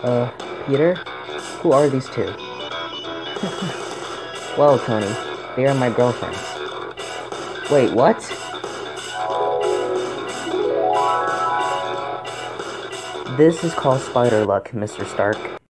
Peter? Who are these two? Well, Tony, they are my girlfriends. Wait, what? This is called spider luck, Mr. Stark.